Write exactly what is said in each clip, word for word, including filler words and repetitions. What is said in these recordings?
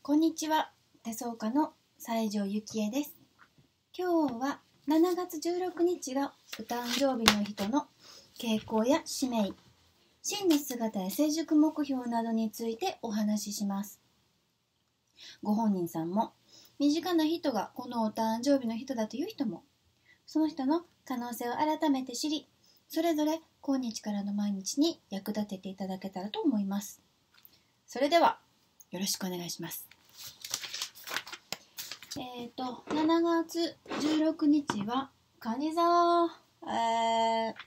こんにちは、手相家の西条ゆきえです。今日はしちがつじゅうろくにちがお誕生日の人の傾向や使命、真の姿や成熟目標などについてお話しします。ご本人さんも、身近な人がこのお誕生日の人だという人も、その人の可能性を改めて知り、それぞれ今日からの毎日に役立てていただけたらと思います。それではよろしくお願いします。えっ、ー、と、しちがつじゅうろくにちは、蟹座、えー、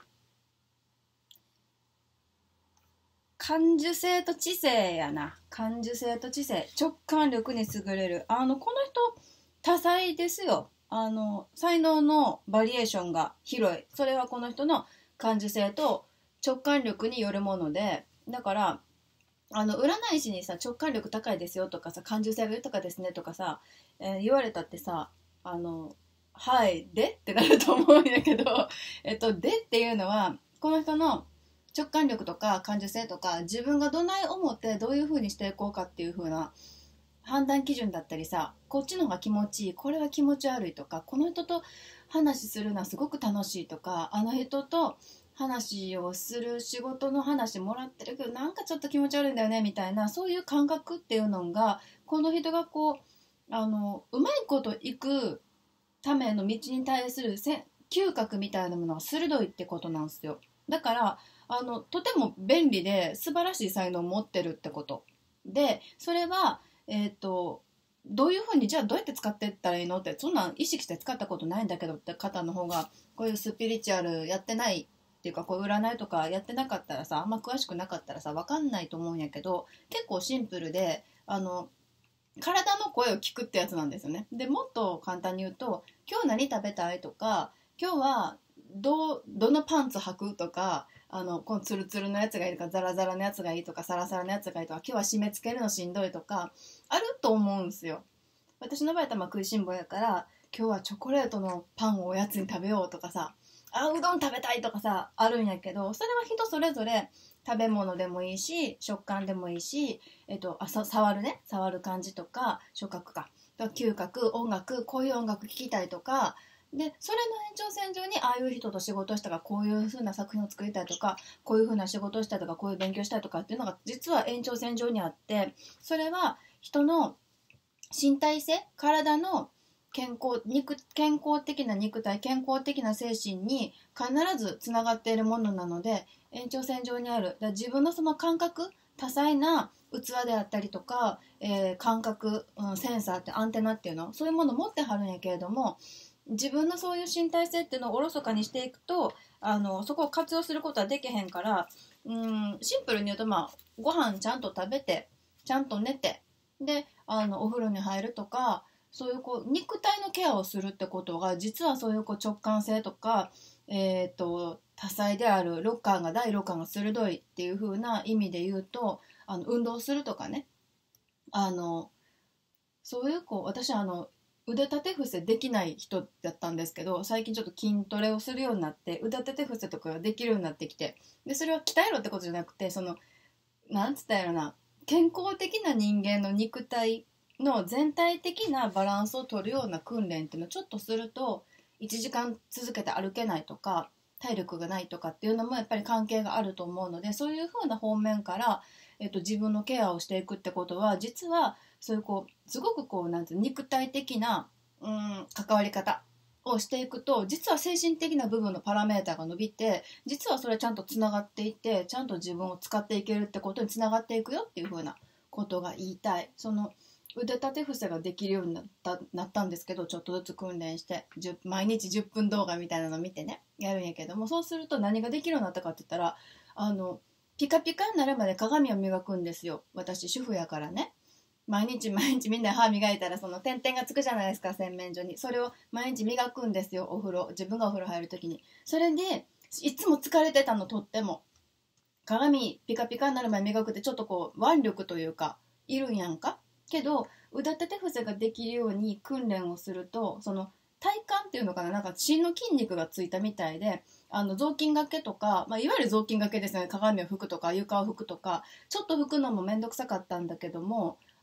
感受性と知性やな。感受性と知性。直感力に優れる。あの、この人、多彩ですよ。あの、才能のバリエーションが広い。それはこの人の感受性と直感力によるもので、だから、あの占い師にさ直感力高いですよとかさ感受性が豊かですねとかさ、えー、言われたってさあのはいでってなると思うんやけどえっとでっていうのはこの人の直感力とか感受性とか自分がどない思ってどういう風にしていこうかっていう風な判断基準だったりさこっちの方が気持ちいいこれは気持ち悪いとかこの人と話するのはすごく楽しいとかあの人と話をする仕事の話もらってるけどなんかちょっと気持ち悪いんだよねみたいなそういう感覚っていうのがこの人がこうあのうまいこといくための道に対する嗅覚みたいなものが鋭いってことなんですよ。だからあのとても便利で素晴らしい才能を持ってるってことでそれはえっとどういうふうにじゃあどうやって使っていったらいいのってそんなん意識して使ったことないんだけどって方の方がこういうスピリチュアルやってないっていうかこう占いとかやってなかったらさあんま詳しくなかったらさ分かんないと思うんやけど結構シンプルであの体の声を聞くってやつなんですよね。でもっと簡単に言うと今日何食べたいとか今日はどうどのパンツ履くとかあのこのツルツルのやつがいいとかザラザラのやつがいいとかサラサラのやつがいいとか今日は締め付けるのしんどいとかあると思うんですよ。私の場合はまあ食いしん坊やから今日はチョコレートのパンをおやつに食べようとかさあうどん食べたいとかさあるんやけどそれは人それぞれ食べ物でもいいし食感でもいいし、えっと、あさ触るね触る感じとか触覚か嗅覚音楽こういう音楽聴きたいとかでそれの延長線上にああいう人と仕事したらこういう風な作品を作りたいとかこういう風な仕事をしたいとかこういう勉強したいとかっていうのが実は延長線上にあってそれは人の身体性体の健康肉健康的な肉体健康的な精神に必ずつながっているものなので延長線上にあるだ自分のその感覚多彩な器であったりとか、えー、感覚、うん、センサーってアンテナっていうのそういうものを持ってはるんやけれども自分のそういう身体性っていうのをおろそかにしていくとあのそこを活用することはできへんからうんシンプルに言うとまあご飯ちゃんと食べてちゃんと寝てであのお風呂に入るとかそういうこう肉体のケアをするってことが実はそういうこう直感性とか、えー、と多彩である六感が第六感が鋭いっていう風な意味で言うとあの運動するとかねあのそういうこう私はあの腕立て伏せできない人だったんですけど最近ちょっと筋トレをするようになって腕立て伏せとかができるようになってきてでそれは鍛えろってことじゃなくてそのなんつったやろな健康的な人間の肉体の全体的なバランスを取るような訓練っていうのをちょっとするといちじかん続けて歩けないとか体力がないとかっていうのもやっぱり関係があると思うのでそういう風な方面から、えっと、自分のケアをしていくってことは実はそういうこうすごくこうなんていう肉体的なうん関わり方をしていくと実は精神的な部分のパラメータが伸びて実はそれちゃんとつながっていってちゃんと自分を使っていけるってことにつながっていくよっていう風なことが言いたい。その腕立て伏せができるようになった、なったんですけどちょっとずつ訓練して毎日じゅっぷん動画みたいなの見てねやるんやけどもそうすると何ができるようになったかって言ったらあのピカピカになるまで鏡を磨くんですよ。私主婦やからね毎日毎日みんな歯磨いたらその点々がつくじゃないですか洗面所にそれを毎日磨くんですよお風呂自分がお風呂入るときにそれでいつも疲れてたのとっても鏡ピカピカになる前磨くってちょっとこう腕力というかいるんやんかけど腕立て伏せができるように訓練をするとその体幹っていうのかななんか芯の筋肉がついたみたいであの雑巾がけとか、まあ、いわゆる雑巾がけですね鏡を拭くとか床を拭くとかちょっと拭くのもめんどくさかったんだけども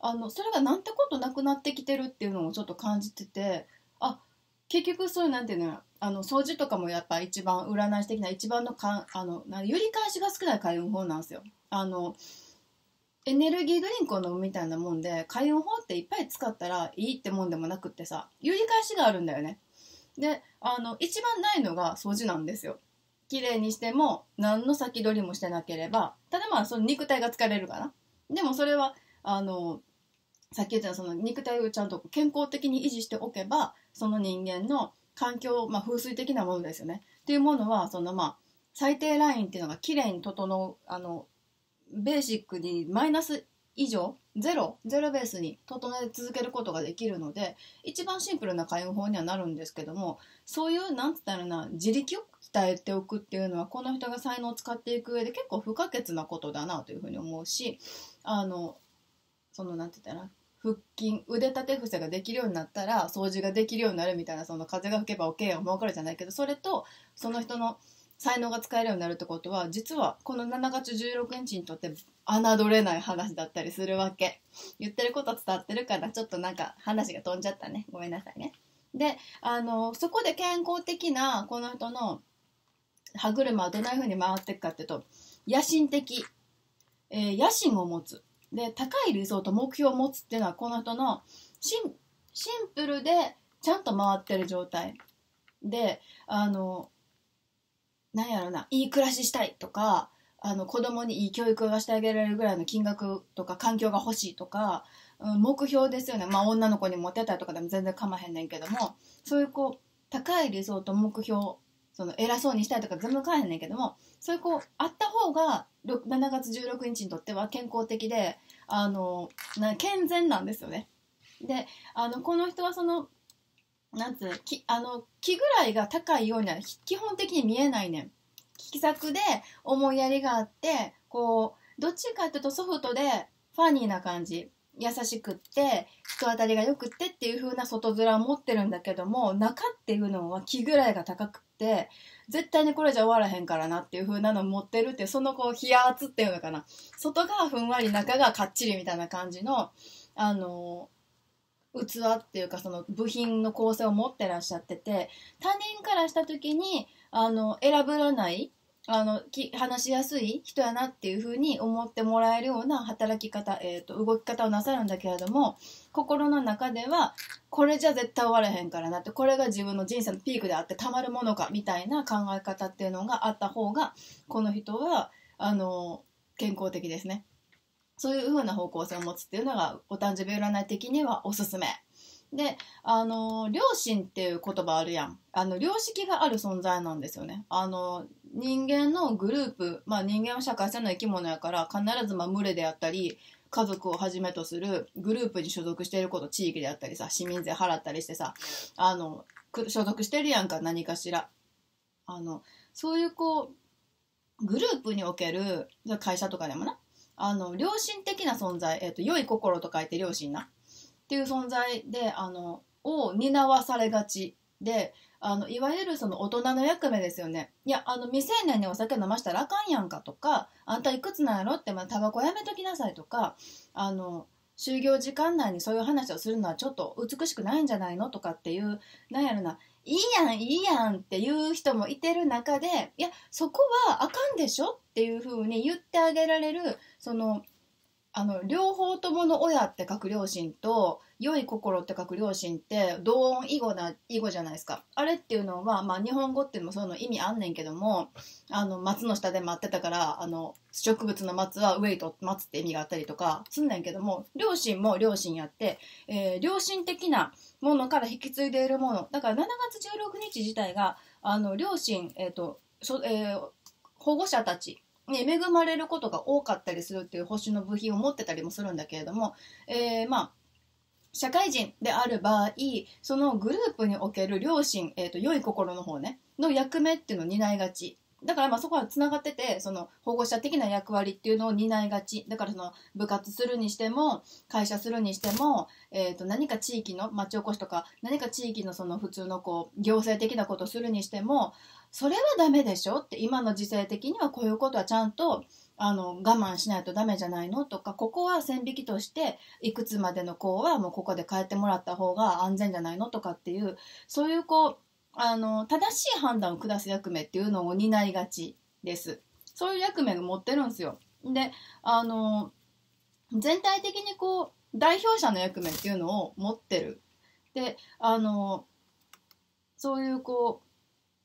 あのそれがなんてことなくなってきてるっていうのをちょっと感じてて、あ、結局そういうなんていうの、あの掃除とかもやっぱ一番占い師的な一番のかあのな揺り返しが少ない開運法なんですよ。あのエネルギードリンクを飲むみたいなもんで、開運法っていっぱい使ったらいいってもんでもなくってさ、揺り返しがあるんだよね。で、あの一番ないのが掃除なんですよ。綺麗にしても何の先取りもしてなければ、ただまあその肉体が疲れるかな。でもそれはあのさっき言ったその肉体をちゃんと健康的に維持しておけば、その人間の環境、まあ、風水的なものですよねっていうものは、そのまあ最低ラインっていうのが綺麗に整う、あのベーシックにマイナス以上ゼロゼロベースに整え続けることができるので、一番シンプルな開運法にはなるんですけども、そういうなんつったらな、自力を鍛えておくっていうのはこの人が才能を使っていく上で結構不可欠なことだなというふうに思うし、あのそのなんて言ったら腹筋腕立て伏せができるようになったら掃除ができるようになるみたいな、その風が吹けば OK が儲かるじゃないけど、それとその人の才能が使えるようになるってことは、実はこのしちがつじゅうろくにちにとって侮れない話だったりするわけ。言ってること伝わってるから、ちょっとなんか話が飛んじゃったね、ごめんなさいね。で、あのそこで健康的なこの人の歯車はどんな風に回っていくかっていうと、野心的、えー、野心を持つで、高い理想と目標を持つっていうのは、この人のシン、シンプルでちゃんと回ってる状態で、あのなんやろな、いい暮らししたいとか、あの子供にいい教育がしてあげられるぐらいの金額とか環境が欲しいとか、うん、目標ですよね。まあ女の子にモテたいとかでも全然構へんねんけども、そういうこう高い理想と目標、その偉そうにしたいとか全部構へんねんけども、そういうこうあった方がしちがつじゅうろくにちにとっては健康的で、あのな健全なんですよね。で、あのこの人はそのなんつうきあの気ぐらいが高いようには基本的に見えないねん。気さくで思いやりがあって、こうどっちかっていうとソフトでファニーな感じ、優しくって人当たりがよくってっていう風な外面を持ってるんだけども、中っていうのは気ぐらいが高くって絶対にこれじゃ終わらへんからなっていう風なのを持ってるっていう、そのこう冷圧っていうのかな、外がふんわり中がかっちりみたいな感じのあの器っていうか、その部品の構成を持ってらっしゃってて、他人からした時にあの選ぶらないあのき話しやすい人やなっていう風に思ってもらえるような働き方、えーと、動き方をなさるんだけれども、心の中ではこれじゃ絶対終わらへんからなって、これが自分の人生のピークであってたまるものかみたいな考え方っていうのがあった方が、この人はあの健康的ですね。そういう風な方向性を持つっていうのがお誕生日占い的にはおすすめで、あの良心っていう言葉あるやん。あの良識がある存在なんですよね。あの人間のグループ、まあ人間は社会性の生き物やから、必ずまあ群れであったり家族をはじめとするグループに所属していること、地域であったりさ、市民税払ったりしてさ、あの所属してるやんか、何かしら。あのそういうこうグループにおける会社とかでもな、あの良心的な存在、えーと、良い心と書いて良心なっていう存在で、あのを担わされがちで、あのいわゆるその大人の役目ですよね。いや、あの未成年にお酒飲ましたらあかんやんかとか、あんたいくつなんやろって、まあ、タバコやめときなさいとか、あの就業時間内にそういう話をするのはちょっと美しくないんじゃないのとかっていう、なんやろな、いいやんいいやんっていう人もいてる中で、いやそこはあかんでしょっていう風に言ってあげられる、そのあの両方ともの親って書く両親と良い心って書く両親って同音異語な異語じゃないですか。あれっていうのは、まあ、日本語っていうのもそういうの意味あんねんけども、あの松の下で待ってたから、あの植物の松は上と松って意味があったりとかすんねんけども、両親も両親やって、えー、良心的なものから引き継いでいるものだから、しちがつじゅうろくにち自体があの両親、えーとそえー、保護者たちに恵まれることが多かったりするっていう星の部品を持ってたりもするんだけれども、えー、まあ社会人である場合、そのグループにおける良心、えーと、良い心の方ねの役目っていうのを担いがちだから、まあそこはつながってて、その保護者的な役割っていうのを担いがちだから、その部活するにしても会社するにしても、えーと何か地域の町おこしとか何か地域のその普通のこう行政的なことをするにしても、それはダメでしょって、今の時勢的にはこういうことはちゃんとあの我慢しないとダメじゃないのとか、ここは線引きとしていくつまでの子はもうここで帰ってもらった方が安全じゃないのとかっていう、そういうこうあの正しい判断を下す役目っていうのを担いがちです。そういう役目が持ってるんですよ。で、あの全体的にこう代表者の役目っていうのを持ってる。で、あのそういうこう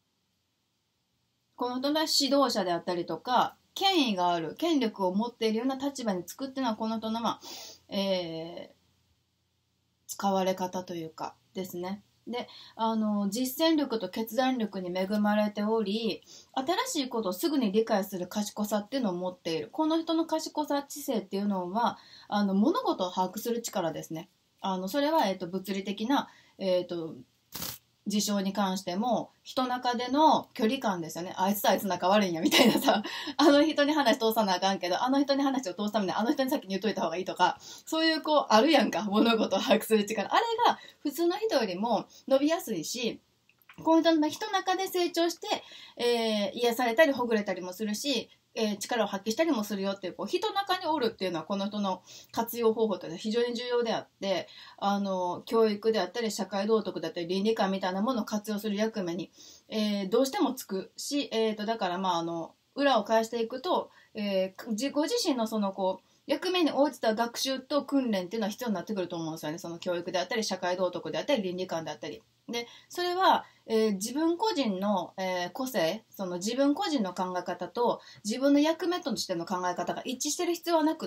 この人が指導者であったりとか権威がある、権力を持っているような立場につくっていうのはこの人の、まあえー、使われ方というかですね。で、あの実践力と決断力に恵まれており、新しいことをすぐに理解する賢さっていうのを持っている。この人の賢さ、知性っていうのはあの物事を把握する力ですね。あのそれは、えー、と物理的な、えー、と事象に関しても人中での距離感ですよね。あいつとあいつ仲悪いんやみたいなさ、あの人に話通さなあかんけど、あの人に話を通すためにあの人に先に言っといた方がいいとか、そういうこうあるやんか、物事を把握する力。あれが普通の人よりも伸びやすいし、こういう人の中で成長して、えー、癒されたりほぐれたりもするし、えー、力を発揮したりもするよっていう、こう人の中におるっていうのはこの人の活用方法というのは非常に重要であって、あの教育であったり社会道徳だったり倫理観みたいなものを活用する役目に、えー、どうしてもつくし、えー、とだからまああの裏を返していくと、えー、自ご自身のそのこう役目に応じた学習と訓練っていうのは必要になってくると思うんですよね。その教育であったり社会道徳であったり倫理観であったりで、それは、えー、自分個人の、えー、個性、その自分個人の考え方と自分の役目としての考え方が一致してる必要はなくって、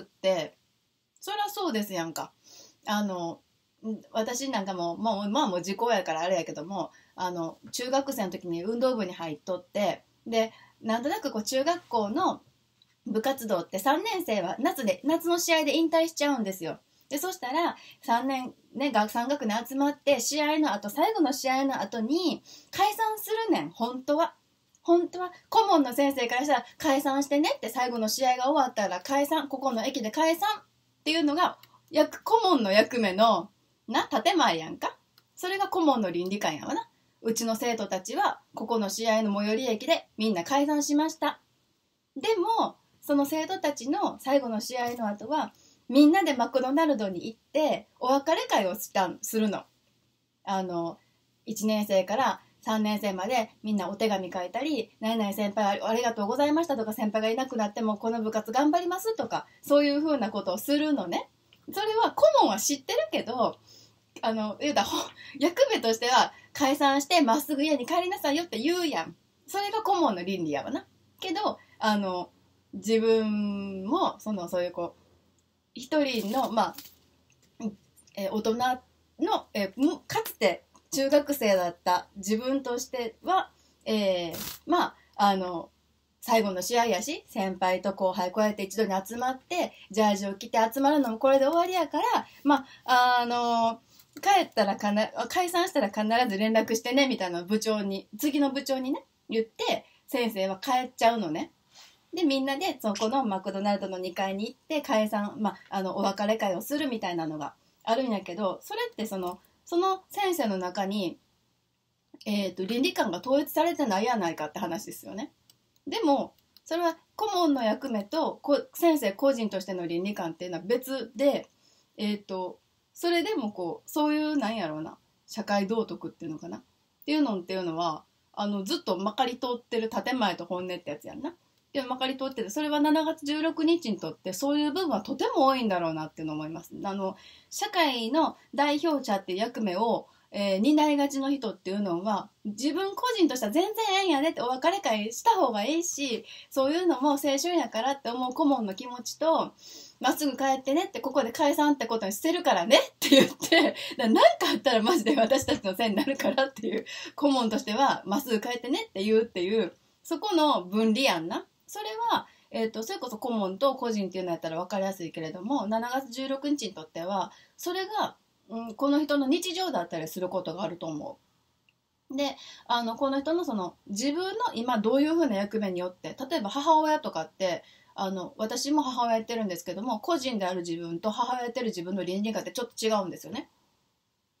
それはそうですやんか。あの私なんかももう、まあ、もう時効やからあれやけども、あの中学生の時に運動部に入っとって、でなんとなくこう中学校の部活動ってさんねん生は夏で夏の試合で引退しちゃうんですよ。でそしたらさんねんねさん学年集まって試合の後、最後の試合の後に解散するねん。本当は本当は顧問の先生からしたら解散してねって、最後の試合が終わったら解散、ここの駅で解散っていうのが役顧問の役目のな建前やんか。それが顧問の倫理観やわな。うちの生徒たちはここの試合の最寄り駅でみんな解散しました。でもその生徒たちの最後の試合の後はみんなでマクドナルドに行ってお別れ会をしたするの。あのいちねん生からさんねん生までみんなお手紙書いたり、何々先輩ありがとうございましたとか、先輩がいなくなってもこの部活頑張りますとか、そういう風なことをするのね。それは顧問は知ってるけど、あの言うた役目としては解散してまっすぐ家に帰りなさいよって言うやん。それが顧問の倫理やわな。けどあの自分もそのそういうこう一人の、まあえー、大人の、えー、かつて中学生だった自分としては、えー、まああの最後の試合やし、先輩と後輩こうやって一度に集まってジャージを着て集まるのもこれで終わりやから、まああの帰ったらかな解散したら必ず連絡してねみたいな部長に次の部長にね言って、先生は帰っちゃうのね。でみんなでそこのマクドナルドのにかいに行って解散、まあ、あのお別れ会をするみたいなのがあるんやけど、それってそのその先生の中に、えーと、倫理観が統一されてないやないかって話ですよね。でもそれは顧問の役目と先生個人としての倫理観っていうのは別で、えーと、それでもこうそういうなんやろうな、社会道徳っていうのかなっていうのっていうのはあのずっとまかり通ってる建前と本音ってやつやんな。でまかり通ってて、それはしちがつじゅうろくにちにとってそういう部分はとても多いんだろうなっていうのを思います。あの社会の代表者っていう役目を、えー、担いがちの人っていうのは自分個人としては全然ええんやでって、お別れ会した方がいいし、そういうのも青春やからって思う顧問の気持ちと、まっすぐ帰ってねって、ここで解散ってことにしてるからねって言って、何かあったらマジで私たちのせいになるからっていう、顧問としてはまっすぐ帰ってねって言うっていう、そこの分離やんな。それは、えーと、それこそ顧問と個人っていうのやったら分かりやすいけれども、しちがつじゅうろくにちにとってはそれが、うん、この人の日常だったりすることがあると思う。で、あのこの人のその自分の今どういう風な役目によって、例えば母親とかってあの私も母親やってるんですけども、個人である自分と母親やってる自分の倫理観ってちょっと違うんですよね。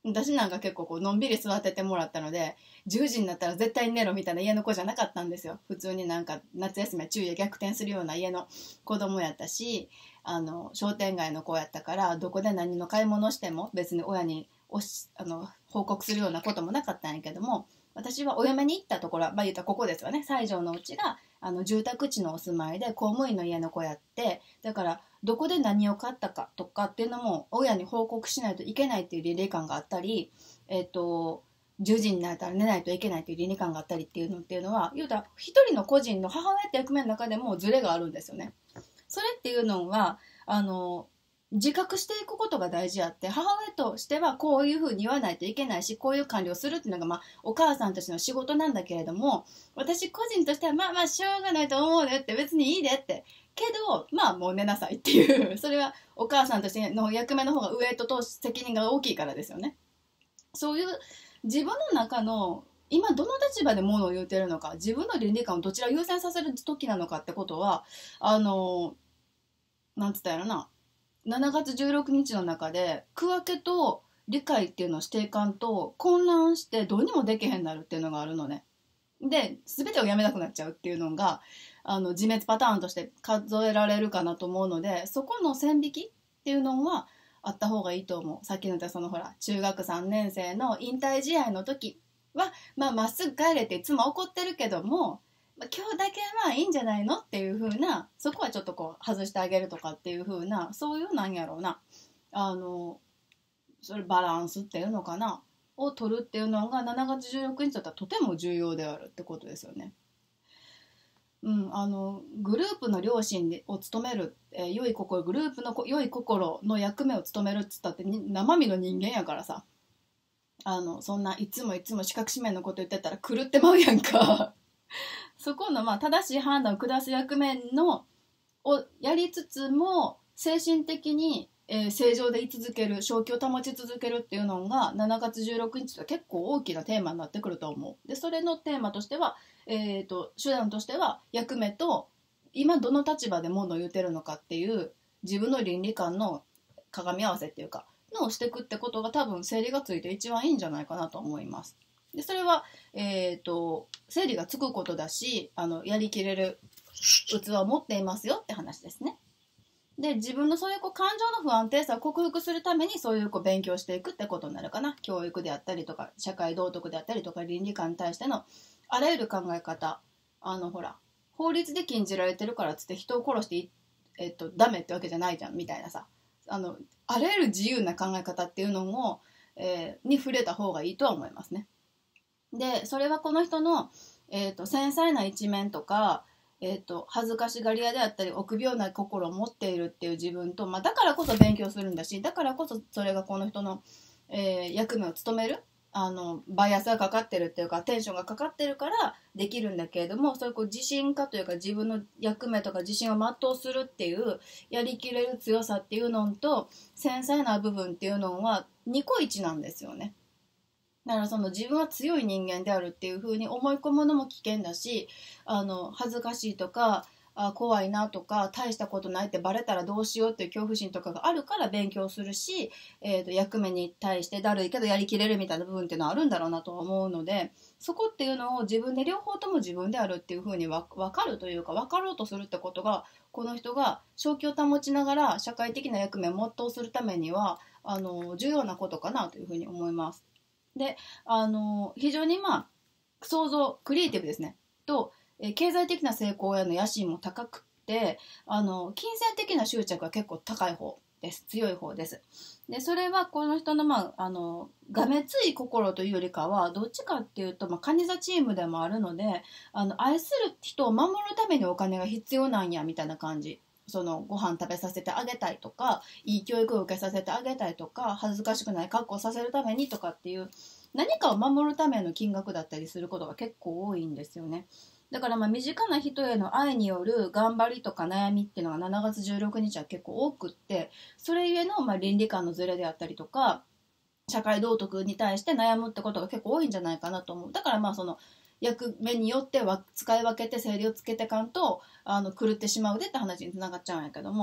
私なんか結構こうのんびり育ててもらったので、じゅうじになったら絶対寝ろみたいな家の子じゃなかったんですよ。普通になんか夏休みは昼夜逆転するような家の子供やったし、あの商店街の子やったから、どこで何の買い物しても別に親におしあの報告するようなこともなかったんやけども、私はお嫁に行ったところは、まあ言ったらここですよね。西条のうちがあの住宅地のお住まいで公務員の家の子やって、だからどこで何を買ったかとかっていうのも親に報告しないといけないっていう倫理観があったり、えっとじゅうじになったら寝ないといけないっていう倫理観があったりっていうのっていうのは、言うたら一人の個人の母親って役目の中でもズレがあるんですよね。それっていうのはあの自覚していくことが大事あって、母親としてはこういうふうに言わないといけないし、こういう管理をするっていうのが、まあ、お母さんたちの仕事なんだけれども、私個人としてはまあまあしょうがないと思うねって、別にいいでってけど、まあもう寝なさいっていうそれはお母さんとしての役目の方が上と責任が大きいからですよね。そういう自分の中の今どの立場で物を言うてるのか、自分の倫理観をどちらを優先させる時なのかってことは、あのなんつったやろな、しちがつじゅうろくにちの中で区分けと理解っていうのをしていかんと混乱してどうにもできへんなるっていうのがあるのね。で全てをやめなくなっちゃうっていうのがあの自滅パターンとして数えられるかなと思うので、そこの線引きっていうのはあった方がいいと思う。さっきの言ったそのほら中学さんねん生の引退試合の時はまあまっすぐ帰れっていつも怒ってるけども、まあ、今日だけはまあいいんじゃないのっていう風な、そこはちょっとこう外してあげるとかっていう風な、そういうなんやろうな、あのそれバランスっていうのかなを取るっていうのがしちがつじゅうろくにちだったらとても重要であるってことですよね。うん、あのグループの両親を務める、えー、良い心、グループの良い心の役目を務めるっつったって生身の人間やからさ、あのそんないつもいつも四角四面のこと言ってたら狂ってまうやんかそこのまあ正しい判断を下す役目のをやりつつも精神的に、えー、正常でい続ける、正気を保ち続けるっていうのがしちがつじゅうろくにちと結構大きなテーマになってくると思う。でそれのテーマとしては、えーと、手段としては役目と今どの立場で物を言ってるのかっていう自分の倫理観の鏡合わせっていうかのをしていくってことが多分整理がついて一番いいんじゃないかなと思います。でそれは、えーと、整理がつくことだし、あのやりきれる器を持っていますよって話ですね。で自分のそういうこう感情の不安定さを克服するためにそういうこう勉強していくってことになるかな。教育であったりとか社会道徳であったりとか倫理観に対してのあらゆる考え方、あのほら法律で禁じられてるからっつって人を殺してえっとダメってわけじゃないじゃんみたいなさ、あのあらゆる自由な考え方っていうのも、えー、に触れた方がいいとは思いますね。でそれはこの人の、えーと、繊細な一面とか、えーと、恥ずかしがり屋であったり臆病な心を持っているっていう自分と、まあ、だからこそ勉強するんだし、だからこそそれがこの人の、えー、役目を務める、あのバイアスがかかってるっていうかテンションがかかってるからできるんだけれども、そういうこう自信家というか自分の役目とか自信を全うするっていうやりきれる強さっていうのと繊細な部分っていうのはニコイチなんですよね。だからその自分は強い人間であるっていう風に思い込むのも危険だし、あの恥ずかしいとかあ怖いなとか大したことないってバレたらどうしようっていう恐怖心とかがあるから勉強するし、えーと役目に対してだるいけどやりきれるみたいな部分っていうのはあるんだろうなとは思うので、そこっていうのを自分で両方とも自分であるっていう風にわ分かるというか分かろうとするってことが、この人が正気を保ちながら社会的な役目を全うするためにはあの重要なことかなという風に思います。であの非常にまあ創造クリエイティブですねと、えー経済的な成功への野心も高くってあの金銭的な執着が結構高い方です。強い方です。でそれはこの人のまああのがめつい心というよりかはどっちかっていうと、まあ、カニ座チームでもあるので、あの愛する人を守るためにお金が必要なんやみたいな感じ。そのご飯食べさせてあげたいとかいい教育を受けさせてあげたいとか恥ずかしくない格好させるためにとかっていう何かを守るための金額だったりすることが結構多いんですよね。だからまあ身近な人への愛による頑張りとか悩みっていうのがしちがつじゅうろくにちは結構多くって、それゆえのまあ倫理観のズレであったりとか社会道徳に対して悩むってことが結構多いんじゃないかなと思う。だからまあその役目によっては使い分けて整理をつけてかんとあの狂ってしまうでって話につながっちゃうんやけども、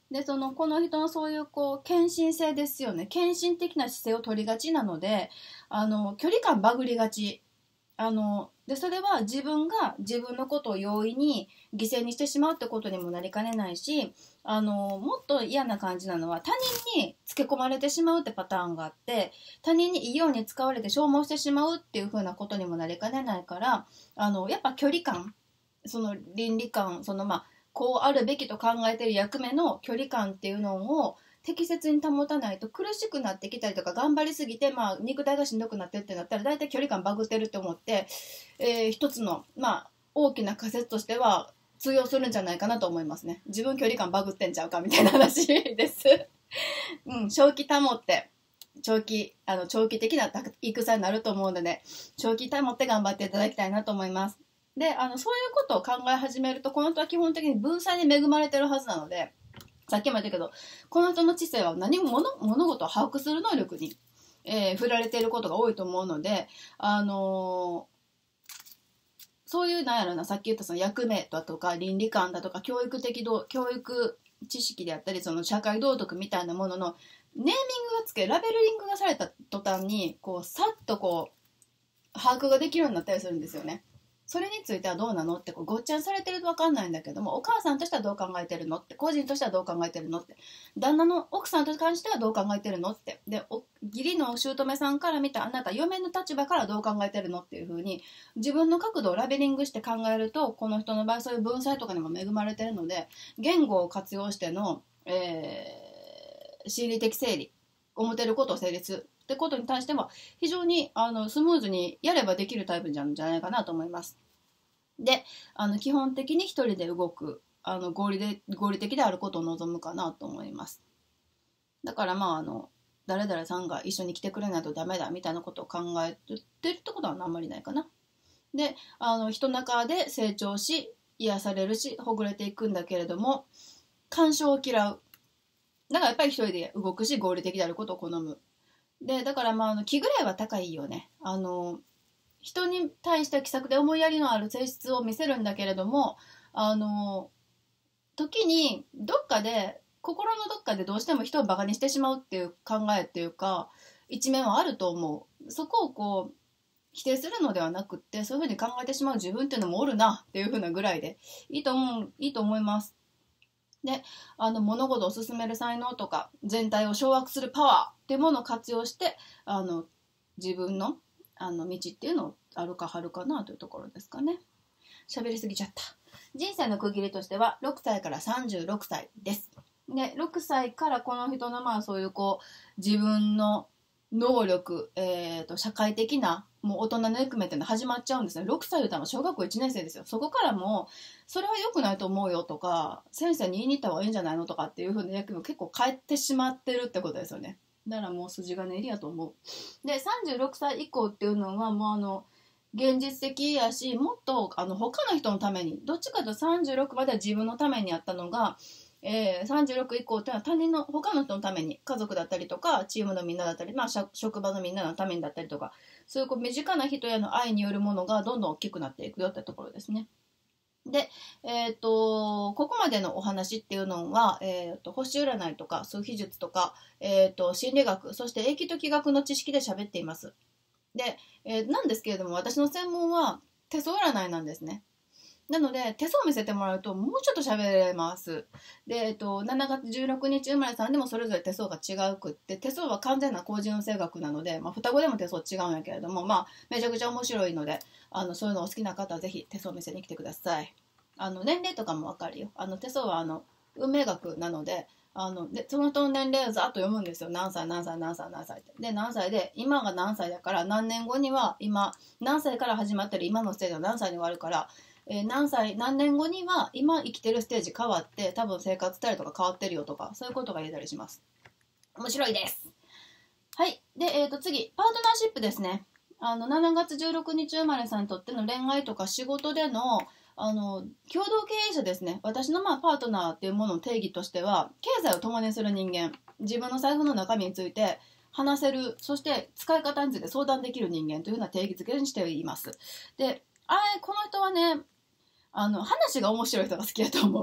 でそのこの人のそういうこう献身性ですよね。献身的な姿勢を取りがちなので、あの距離感バグりがち。あのでそれは自分が自分のことを容易に犠牲にしてしまうってことにもなりかねないし、あのもっと嫌な感じなのは他人につけ込まれてしまうってパターンがあって、他人にいいように使われて消耗してしまうっていう風なことにもなりかねないから、あのやっぱ距離感、その倫理観、そのまあこうあるべきと考えている役目の距離感っていうのを適切に保たないと苦しくなってきたりとか、頑張りすぎて、まあ、肉体がしんどくなってってなったら大体距離感バグってるって思って、えー、一つの、まあ、大きな仮説としては通用するんじゃないかなと思いますね。自分距離感バグってんちゃうかみたいな話です、うん、長期保って長期あの長期的な戦になると思うので、長期保って頑張っていただきたいなと思います。であのそういうことを考え始めると、この人は基本的に文才に恵まれてるはずなので、さっきも言ったけど、この人の知性は何も 物, 物事を把握する能力に、えー、振られていることが多いと思うので、あのー、そういうなんやろな、さっき言ったその役目だとか倫理観だとか教育的教育知識であったり、その社会道徳みたいなもののネーミングがつけラベリングがされた途端にこうさっとこう把握ができるようになったりするんですよね。それについてはどうなのってこうごっちゃにされてると分かんないんだけども、お母さんとしてはどう考えてるのって、個人としてはどう考えてるのって、旦那の奥さんと関してはどう考えてるのって、で義理の姑さんから見たあなた嫁の立場からどう考えてるのっていう風に自分の角度をラベリングして考えると、この人の場合そういう文才とかにも恵まれてるので、言語を活用しての、えー、心理的整理、思ってることを成立ってことに対しては非常にあのスムーズにやればできるタイプなんじゃないかなと思います。であの基本的に一人で動く、あの合理で合理的であることを望むかなと思います。だからまああの誰々さんが一緒に来てくれないとダメだみたいなことを考えてるってことはあんまりないかな。であの人の中で成長し癒されるしほぐれていくんだけれども、干渉を嫌う。だからやっぱり一人で動くし合理的であることを好む。でだからまああの気ぐらいは高いよね。あの人に対して気さくで思いやりのある性質を見せるんだけれども、あの時にどっかで心のどっかでどうしても人をバカにしてしまうっていう考えっていうか一面はあると思う。そこをこう否定するのではなくって、そういうふうに考えてしまう自分っていうのもおるなっていうふうなぐらいでいいと思う、いいと思います。であの物事を進める才能とか全体を掌握するパワーっていうものを活用してあの自分のあの道っていうのを歩かはるかなというところですかね。喋りすぎちゃった。人生の区切りとしてはろくさいからさんじゅうろくさいです。でろくさいからこの人のまあそういうこう自分の能力、えー、と社会的なもう大人の役目っていうのは始まっちゃうんですね。ろくさい言うたら小学校いちねん生ですよ。そこからもうそれは良くないと思うよとか、先生に言いに行った方がいいんじゃないのとかっていう風な役目を結構変えてしまってるってことですよね。だからもう筋金入りやと思う。でさんじゅうろくさい以降っていうのはもうあの現実的やし、もっとあの他の人のために、どっちかとさんじゅうろくまでは自分のためにやったのが、えー、さんじゅうろく以降っていうのは他人の他の人のために、家族だったりとかチームのみんなだったり、まあ、職場のみんなのためにだったりとか、そういうこう身近な人への愛によるものがどんどん大きくなっていくよってところですね。で、えー、とここまでのお話っていうのは、えー、と星占いとか数秘術とか、えー、と心理学、そして英気と気学の知識で喋っています。で、えー、なんですけれども私の専門は手相占いなんですね。なので手相見せてもらうともうちょっと喋れます。で、えっと、しちがつじゅうろくにち生まれさんでもそれぞれ手相が違うくって、手相は完全な高次運勢学なので、まあ、双子でも手相違うんやけれども、まあ、めちゃくちゃ面白いので、あのそういうのお好きな方はぜひ手相見せに来てください。あの年齢とかもわかるよ。あの手相はあの運命学なので、あのでその人の年齢をざっと読むんですよ。何歳何歳何歳何歳って。で何歳で今が何歳だから何年後には今何歳から始まってる今のステージが何歳に終わるから、えー、何歳何年後には今生きてるステージ変わって多分生活スタイルとか変わってるよとか、そういうことが言えたりします。面白いです。はい。で、えーと次パートナーシップですね。あのしちがつじゅうろくにち生まれさんにとっての恋愛とか仕事でのあの共同経営者ですね。私のまあパートナーっていうものの定義としては、経済を共にする人間、自分の財布の中身について話せる、そして使い方について相談できる人間というふうな定義づけにしています。で、あれこの人はね、あの話が面白い人が好きだと思う。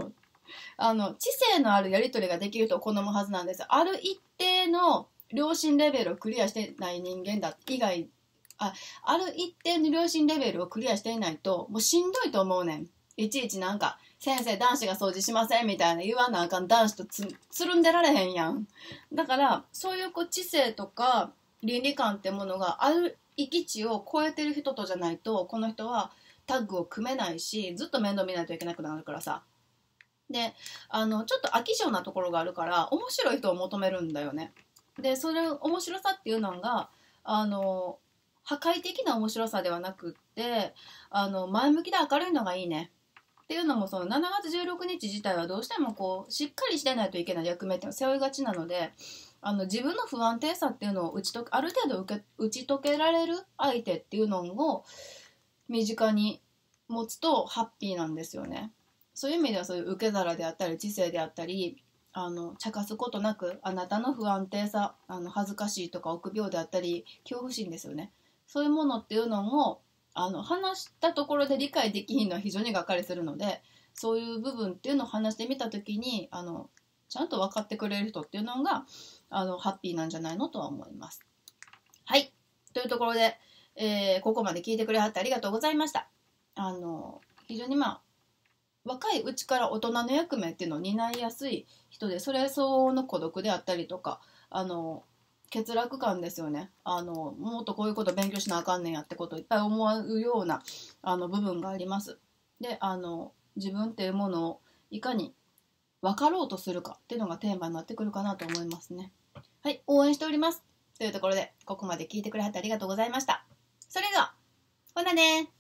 あの知性のあるやり取りができる人を好むはずなんです。ある一定の良心レベルをクリアしてない人間だ以外あある一定の良心レベルをクリアしていないともうしんどいと思うねん。いちいちなんか先生男子が掃除しませんみたいな言わなあかん男子と つ, つるんでられへんやん。だからそういうこう知性とか倫理観ってものがある域値を超えてる人とじゃないとこの人はタッグを組めないしずっと面倒見ないといけなくなるからさ。であのちょっと飽き性なところがあるから面白い人を求めるんだよね。でそれ面白さっていうのがあの破壊的な面白さではなくってあの前向きで明るいのがいいねっていうのもそのしちがつじゅうろくにち自体はどうしてもこうしっかりしてないといけない役目っていうのを背負いがちなのであの自分の不安定さっていうのを打ちとある程度受け打ち解けられる相手っていうのを身近に持つとハッピーなんですよね。そういう意味ではそういう受け皿であったり知性であったりあの茶化すことなくあなたの不安定さあの恥ずかしいとか臆病であったり恐怖心ですよね。そういうものっていうのもあの話したところで理解できひんのは非常にがっかりするのでそういう部分っていうのを話してみた時にあのちゃんと分かってくれる人っていうのがあのハッピーなんじゃないのとは思います。はいというところで、えー、ここまで聞いてくれはってありがとうございました。あの非常にまあ若いうちから大人の役目っていうのを担いやすい人でそれ相応の孤独であったりとかあの欠落感ですよね。あのもっとこういうこと勉強しなあかんねんやってことをいっぱい思うようなあの部分があります。であの自分っていうものをいかに分かろうとするかっていうのがテーマになってくるかなと思いますね。はい応援しておりますというところでここまで聞いてくれはってありがとうございました。それではほなね。